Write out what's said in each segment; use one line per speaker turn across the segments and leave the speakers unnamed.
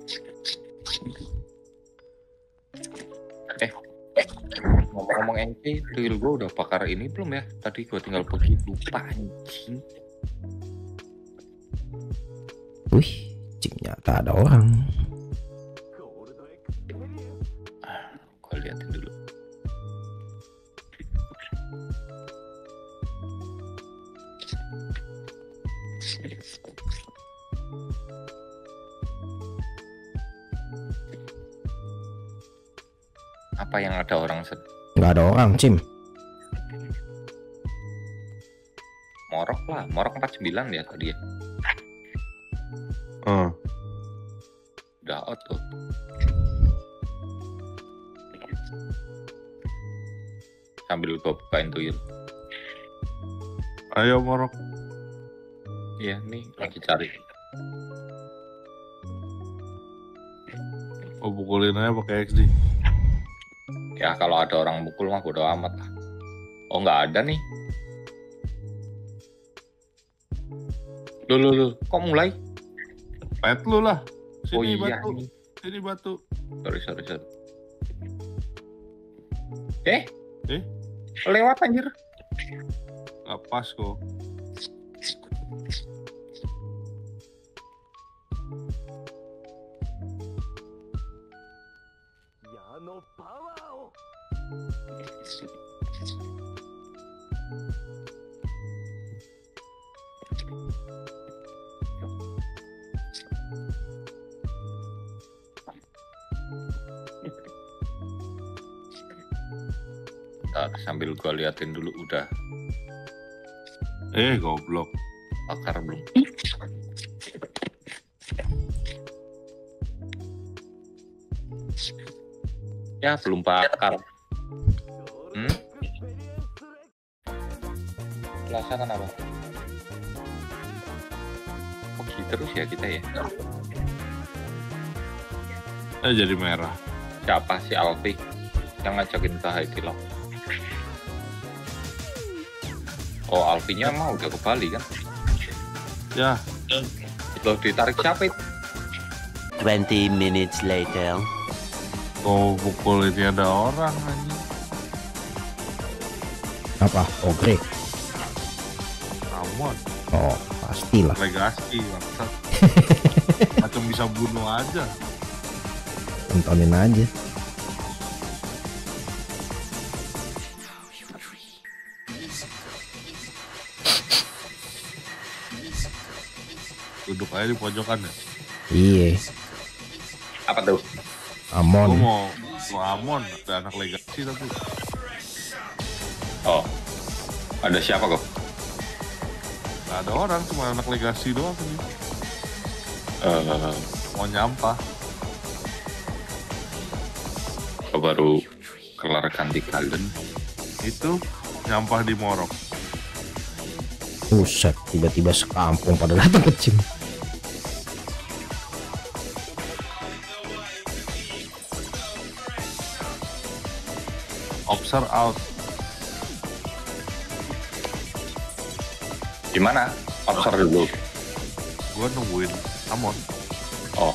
Ngomong-ngomong NC, real gue udah bakar ini belum ya? Tadi gue tinggal pergi, lupa anjing.
Wih, ternyata ada orang.
Gue liatin dulu. Apa yang ada orang
Nggak ada orang, Cim.
Morok lah, Morok 49 ya tadi ya. Udah out tuh. Sambil gue bukain tuyul.
Ayo Morok.
Iya nih lagi cari.
Oh, pukulin aja pakai XD.
Ya kalau ada orang mukul mah bodo amat lah. Oh nggak ada nih. Loh, kok mulai?
Pet lu lah. Sini
Iya.
batu. Sini batu.
Sorry.
Eh?
Lewat anjir.
Nggak pas kok.
Ntar sambil gue liatin dulu udah
Goblok.
bakar belum. Ya belum bakar. Rasa kenapa? Pergi terus ya kita ya.
Jadi merah.
Siapa si Alfi yang ngajakin ke Haidilok? Oh Alfinya mah udah ke Bali kan?
Ya.
Loh ditarik siapa itu?
20 minutes later.
Kau pukul ini ada orang anjing.
Apa? Oh, Greg.
Ramon.
Oh, pastilah.
Legasi maksud. Macam bisa bunuh aja.
Tontonin aja.
Duduk aja di pojokan ya.
Iya.
Apa tuh?
Amon.
Gue mau Amon, ada anak legasi tapi.
Oh, ada siapa kok?
Gak ada orang, cuma anak legasi doang ini. Mau nyampah.
Baru kelar ganti kalian.
Itu nyampah di Morok.
Buset, tiba-tiba sekampung pada datang ke Cim.
Observe out.
Gimana? Observe dulu.
Gue nungguin Amon.
Oh,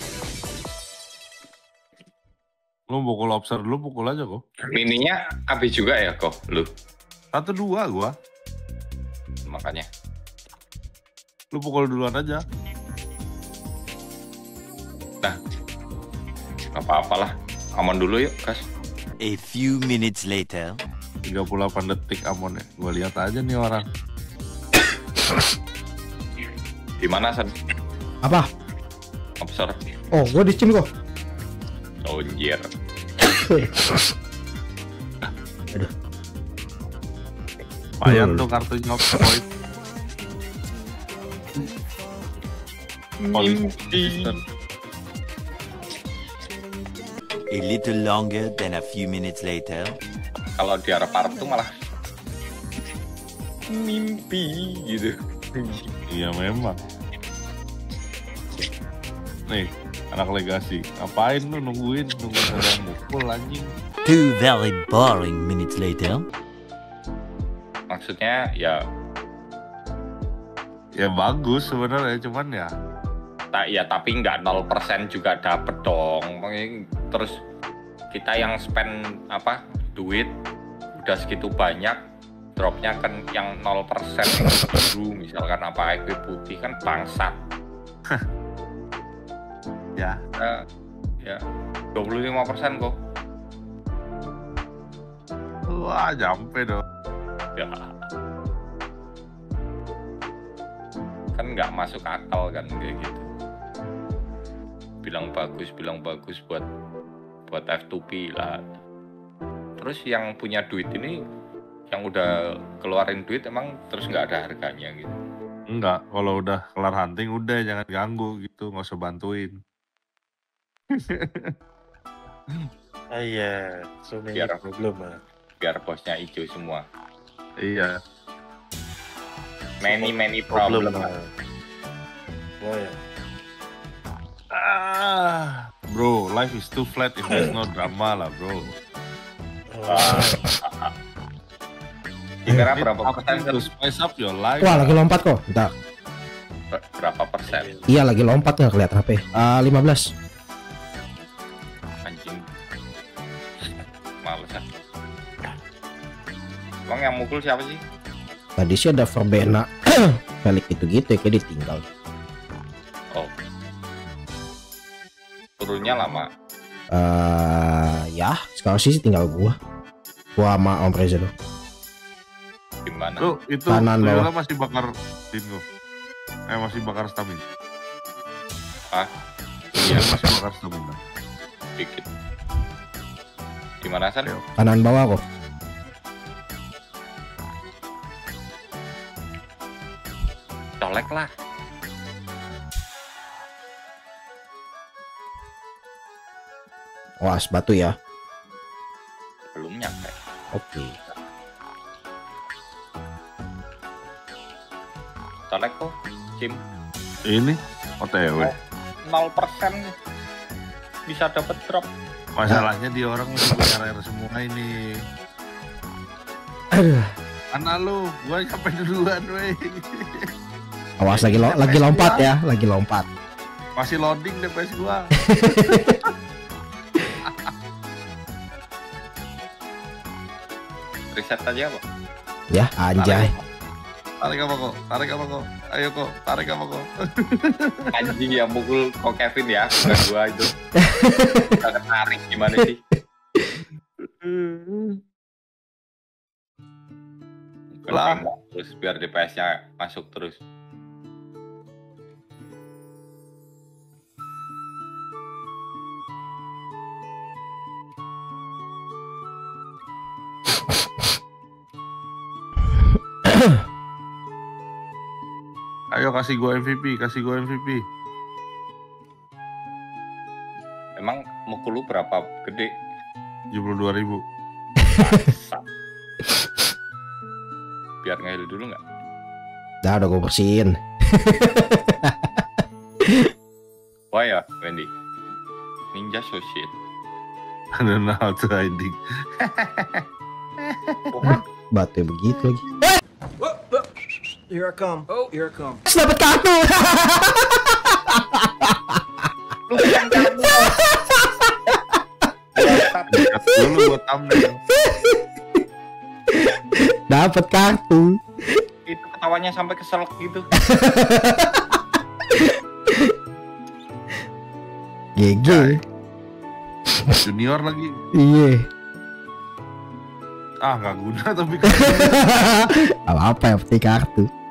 Lu pukul observe dulu, pukul aja kok.
mininya habis juga ya kok lu.
1-2 gua.
Makanya.
Lu pukul duluan aja.
Nah, nggak apa-apa lah. Aman dulu yuk, Kas.
A few minutes later.
38 detik Amon ya. Gua lihat aja nih orang.
Gimana, San?
Apa?
Observe.
Oh, gue di Cim kok.
Oh, anjir.
Aduh.
Lumayan tuh kartunya point.
Mimpi.
A little longer than a few minutes later.
Kalau di arah part tuh malah mimpi gitu.
Iya memang. Nih, anak legasi. Ngapain lu nungguin ada yang mukul anjing.
2 very boring minutes later.
Maksudnya ya
Ya bagus sebenarnya, cuman ya
Ya tapi nggak 0% juga dapet dong. Terus kita yang spend duit udah segitu banyak, dropnya kan yang 0% yang biru misalkan IP putih kan bangsat.
Ya.
Ya 25% kok.
Wah, nyampe dong.
Ya. Kan nggak masuk akal kan kayak gitu. Bilang bagus buat F2P lah. Terus yang punya duit ini, yang udah keluarin duit emang terus nggak ada harganya gitu.
Enggak, kalau udah kelar hunting udah jangan ganggu gitu, nggak usah bantuin.
Iya, so many
Biar-
problem ah.
Biar bosnya hijau semua.
Iya.
Many problem.
Wah ya.
Bro, life is too flat if there's no drama lah, bro.
Kira
Need
berapa persen?
something to spice up your life.
Wah, lagi lompat kok. Bentar.
Berapa persen?
Iya, lagi lompat nggak kelihatan HP. 15.
Anjing. Males ah. Emang yang mukul siapa sih?
Tadi sih ada verbena. Felix gitu-gitu ya, kayak ditinggal.
Oh. Turunnya lama.
Ya, sekarang sih tinggal gua sama Om Reza doang.
Gimana?
Bro, itu
Kanan
Toyota
bawah.
masih bakar Dingo. Masih bakar stamina.
Iya,
Masih bakar stamina.
dikit. Gimana San?
Ayo.
Kanan bawah kok.
Colek lah.
Awas batu ya.
Belum nyampe.
Oke.
Colek kok, Jim.
Ini OTW.
0% bisa dapat drop.
Masalahnya dia orang masih punya rare semua ini.
Aduh.
Mana lu? Gua nyampe duluan, weh.
Awas lagi lompat ya, lagi lompat.
Masih loading DPS gua.
Reset aja kok.
Ya, anjay.
Tarik apa kok? Tarik apa kok? Ayo kok, tarik apa kok?
Anjing yang mukul kok Kevin ya, bukan gua itu. Kita ketarik gimana sih?
Lah.
Terus biar DPS-nya masuk terus.
Ayo kasih gua MVP, kasih gua MVP.
Emang mukul lu berapa gede?
72.000.
Bangsat. Biar ngehil dulu nggak?
Udah gue bersihin.
Wah ya, Wendy. Ninja so shit.
I don't know how to hiding.
Batu begitu lagi.
Here I come. Oh, here I come.
Dapat kartu.
Lu bukan kamu.
Lihat dulu buat thumbnail.
Dapat kartu.
Itu ketawanya sampai keselak gitu.
GG.
Junior lagi.
Iya.
Nggak guna tapi
Apa yang penting kartu.